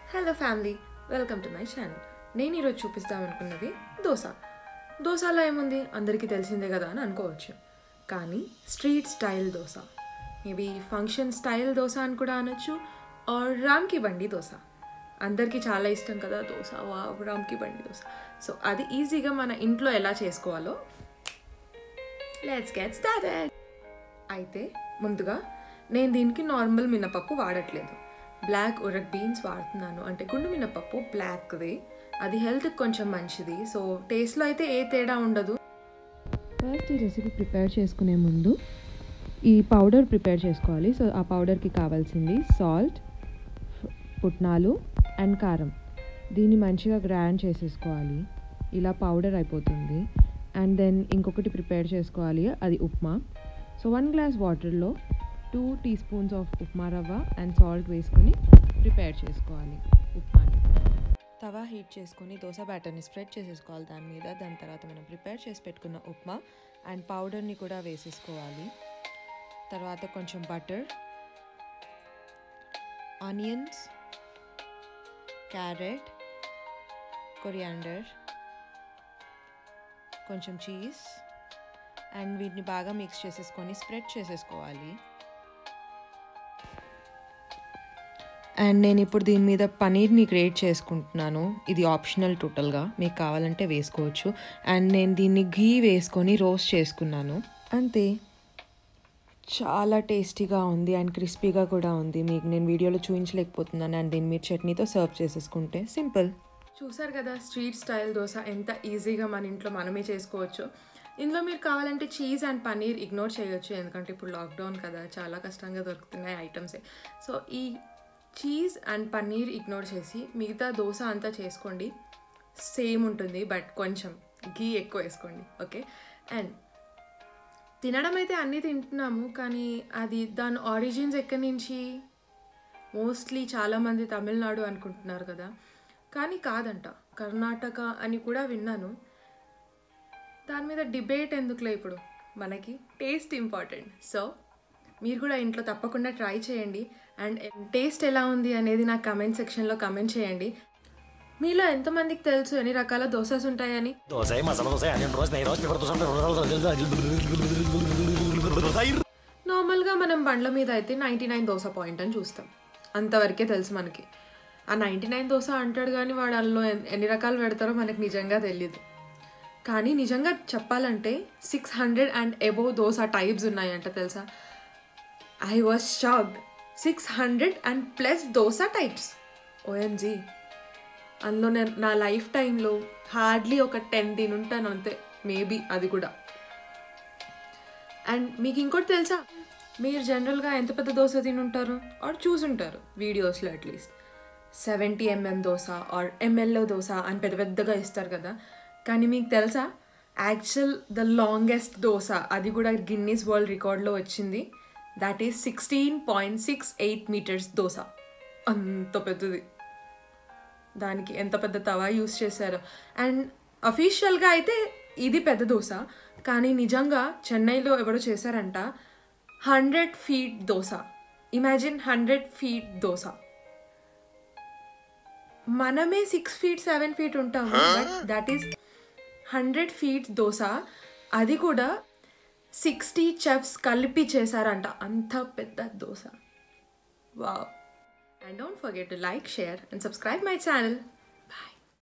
Hello family, welcome to my channel. నేను ఈరోజు చూపిస్తామనుకున్నది దోశ. దోశలో ఏముంది, అందరికీ తెలిసిందే కదా అని అనుకోవచ్చు. కానీ street style dosa, maybe function style dosa అని కూడా అనొచ్చు, ఆర్ రామ్కి బండి దోశ. అందరికీ చాలా ఇష్టం కదా దోశ, వా రామ్కి బండి దోశ. సో అది ఈజీగా మన ఇంట్లో ఎలా చేసుకోవాలో లెట్స్ గెట్ స్టార్టెడ్. అయితే ముందుగా నేను దీనికి నార్మల్ మినపప్పు వాడట్లేదు, బ్లాక్ ఉరక్ బీన్స్ వాడుతున్నాను. అంటే గుండు మినపప్పు బ్లాక్ది, అది హెల్త్కి కొంచెం మంచిది. సో టేస్ట్లో అయితే ఏ తేడా ఉండదు. ఫస్ట్ ఈ రెసిపీ ప్రిపేర్ చేసుకునే ముందు ఈ పౌడర్ ప్రిపేర్ చేసుకోవాలి. సో ఆ పౌడర్కి కావాల్సింది సాల్ట్, పుట్నాలు అండ్ కారం. దీన్ని మంచిగా గ్రైండ్ చేసేసుకోవాలి, ఇలా పౌడర్ అయిపోతుంది. అండ్ దెన్ ఇంకొకటి ప్రిపేర్ చేసుకోవాలి, అది ఉప్మా. సో 1 గ్లాస్ వాటర్లో 2 టీ స్పూన్స్ ఆఫ్ ఉప్మా రవ్వ అండ్ సాల్ట్ వేసుకొని ప్రిపేర్ చేసుకోవాలి ఉప్మాని. తవా హీట్ చేసుకొని దోశ బ్యాటర్ని స్ప్రెడ్ చేసేసుకోవాలి దాని మీద. దాని తర్వాత మనం ప్రిపేర్ చేసి పెట్టుకున్న ఉప్మా అండ్ పౌడర్ని కూడా వేసేసుకోవాలి. తర్వాత కొంచెం బటర్, ఆనియన్స్, క్యారెట్, కొరియాండర్, కొంచెం చీజ్ అండ్ వీటిని బాగా మిక్స్ చేసేసుకొని స్ప్రెడ్ చేసేసుకోవాలి. అండ్ నేను ఇప్పుడు దీని మీద పనీర్ని గ్రేట్ చేసుకుంటున్నాను. ఇది ఆప్షనల్ టోటల్గా, మీకు కావాలంటే వేసుకోవచ్చు. అండ్ నేను దీన్ని ఘీ వేసుకొని రోస్ట్ చేసుకున్నాను. అంతే, చాలా టేస్టీగా ఉంది అండ్ క్రిస్పీగా కూడా ఉంది. మీకు నేను వీడియోలో చూపించలేకపోతున్నాను. అండ్ దీన్ని మీరు చట్నీతో సర్వ్ చేసేసుకుంటే సింపుల్. చూసారు కదా స్ట్రీట్ స్టైల్ దోశ ఎంత ఈజీగా మన ఇంట్లో మనమే చేసుకోవచ్చు. ఇందులో మీరు కావాలంటే చీజ్ అండ్ పనీర్ ఇగ్నోర్ చేయొచ్చు, ఎందుకంటే ఇప్పుడు లాక్డౌన్ కదా, చాలా కష్టంగా దొరుకుతున్నాయి ఐటమ్సే. సో ఈ చీజ్ అండ్ పన్నీర్ ఇగ్నోర్ చేసి మిగతా దోశ అంతా చేసుకోండి, సేమ్ ఉంటుంది. బట్ కొంచెం ఘీ ఎక్కువ వేసుకోండి, ఓకే? అండ్ తినడం అయితే అన్నీ తింటున్నాము, కానీ అది దాని ఆరిజిన్స్ ఎక్కడి నుంచి, మోస్ట్లీ చాలామంది తమిళనాడు అనుకుంటున్నారు కదా, కానీ కాదంట, కర్ణాటక అని కూడా విన్నాను. దాని మీద డిబేట్ ఎందుకులే ఇప్పుడు, మనకి టేస్ట్ ఇంపార్టెంట్. సో మీరు కూడా ఇంట్లో తప్పకుండా ట్రై చేయండి. అండ్ టేస్ట్ ఎలా ఉంది అనేది నాకు కమెంట్ సెక్షన్లో కమెంట్ చేయండి. మీలో ఎంతమందికి తెలుసు ఎన్ని రకాల దోశస్ ఉంటాయని? నార్మల్గా మనం బండ్ల మీద అయితే 99 దోశ పాయింట్ అని చూస్తాం, అంతవరకే తెలుసు మనకి. ఆ 99 దోశ అంటాడు కానీ వాడు అందులో ఎన్ని రకాలు పెడతారో మనకి నిజంగా తెలియదు. కానీ నిజంగా చెప్పాలంటే 600 అండ్ అబోవ్ దోశ టైప్స్ ఉన్నాయంట, తెలుసా? I was shocked. 600 and plus dosa types, OMG. అందులో నేను నా లైఫ్ టైంలో హార్డ్లీ ఒక 10 తినుంటాను అంతే, మేబీ అది కూడా. అండ్ మీకు ఇంకోటి తెలుసా, మీరు జనరల్గా ఎంత పెద్ద దోశ తినుంటారు ఆర్ చూసుంటారు వీడియోస్లో, అట్లీస్ట్ 70 mm దోశ ఆర్ ఎంఎల్లో దోశ అని పెద్ద పెద్దగా ఇస్తారు కదా. కానీ మీకు తెలుసా, యాక్చువల్ ద లాంగెస్ట్ దోశ, అది కూడా గిన్నీస్ వరల్డ్ రికార్డ్లో వచ్చింది. That is 16.68 meters dosa. అంత పెద్దది, దానికి ఎంత పెద్ద తవా యూస్ చేశారు. అండ్ అఫీషియల్గా అయితే ఇది పెద్ద దోశ, కానీ నిజంగా చెన్నైలో ఎవరో చేశారంట 100 feet dosa. Imagine 100 feet dosa. మనమే 6 feet 7 feet ఉంటాము, but that is 100 feet dosa. అది కూడా 60 chefs కలిపి చేశారంట, అంత పెద్ద dosa. Wow. And don't forget to like, share and subscribe my channel.